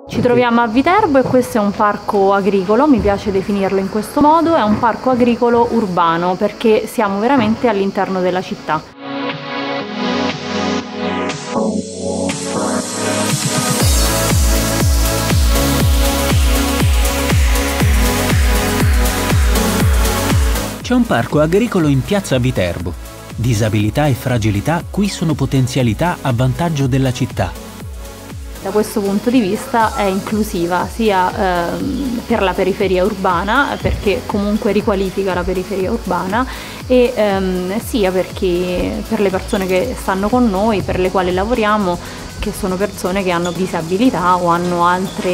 Ci troviamo a Viterbo e questo è un parco agricolo, mi piace definirlo in questo modo, è un parco agricolo urbano perché siamo veramente all'interno della città. C'è un parco agricolo in piazza Viterbo. Disabilità e fragilità qui sono potenzialità a vantaggio della città. Da questo punto di vista è inclusiva sia per la periferia urbana, perché comunque riqualifica la periferia urbana, e sia perché per le persone che stanno con noi, per le quali lavoriamo, che sono persone che hanno disabilità o hanno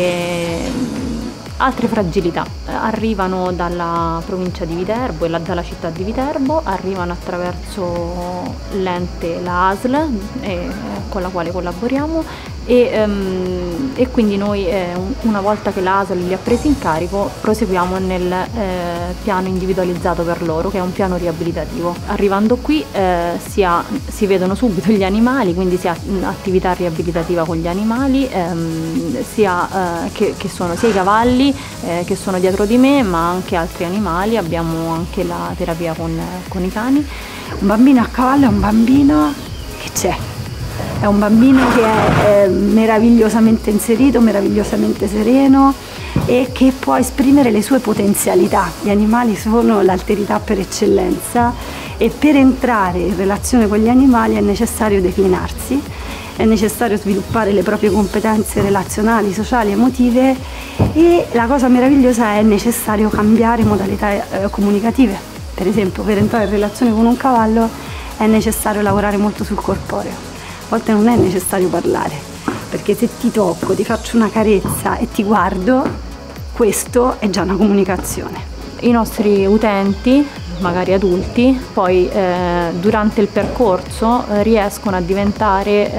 altre fragilità. Arrivano dalla provincia di Viterbo e dalla città di Viterbo, arrivano attraverso l'ente, la ASL, con la quale collaboriamo, e quindi noi una volta che la ASL li ha presi in carico proseguiamo nel piano individualizzato per loro, che è un piano riabilitativo. Arrivando qui si vedono subito gli animali, quindi si ha attività riabilitativa con gli animali, che sono sia i cavalli che sono dietro di me, ma anche altri animali. Abbiamo anche la terapia con i cani. Un bambino a cavallo è un bambino che c'è. È un bambino che è meravigliosamente inserito, meravigliosamente sereno e che può esprimere le sue potenzialità. Gli animali sono l'alterità per eccellenza e per entrare in relazione con gli animali è necessario declinarsi, è necessario sviluppare le proprie competenze relazionali, sociali, emotive, e la cosa meravigliosa è necessario cambiare modalità comunicative. Per esempio, per entrare in relazione con un cavallo è necessario lavorare molto sul corporeo. A volte non è necessario parlare, perché se ti tocco, ti faccio una carezza e ti guardo, questo è già una comunicazione. I nostri utenti, magari adulti, poi durante il percorso riescono a diventare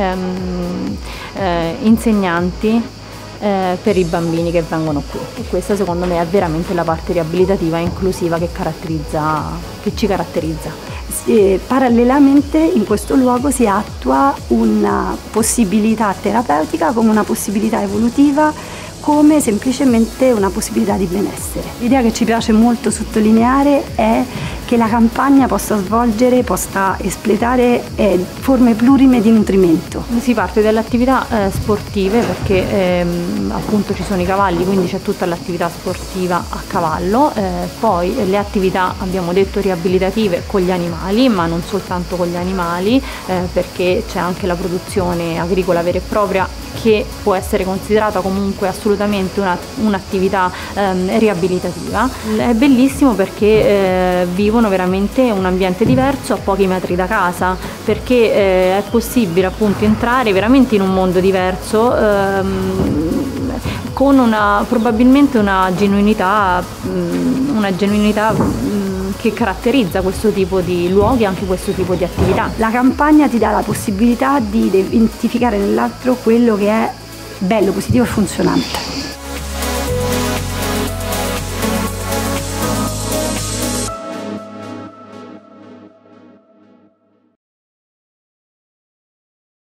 insegnanti per i bambini che vengono qui. E questa secondo me è veramente la parte riabilitativa e inclusiva che ci caratterizza. Parallelamente in questo luogo si attua una possibilità terapeutica come una possibilità evolutiva, come semplicemente una possibilità di benessere. L'idea che ci piace molto sottolineare è che la campagna possa espletare forme plurime di nutrimento. Si parte dalle attività sportive perché appunto ci sono i cavalli, quindi c'è tutta l'attività sportiva a cavallo, poi le attività, abbiamo detto, riabilitative con gli animali, ma non soltanto con gli animali, perché c'è anche la produzione agricola vera e propria, che può essere considerata comunque assolutamente un'attività riabilitativa. È bellissimo perché vivono veramente un ambiente diverso a pochi metri da casa, perché è possibile appunto entrare veramente in un mondo diverso, con probabilmente una genuinità che caratterizza questo tipo di luoghi e anche questo tipo di attività. La campagna ti dà la possibilità di identificare nell'altro quello che è bello, positivo e funzionante.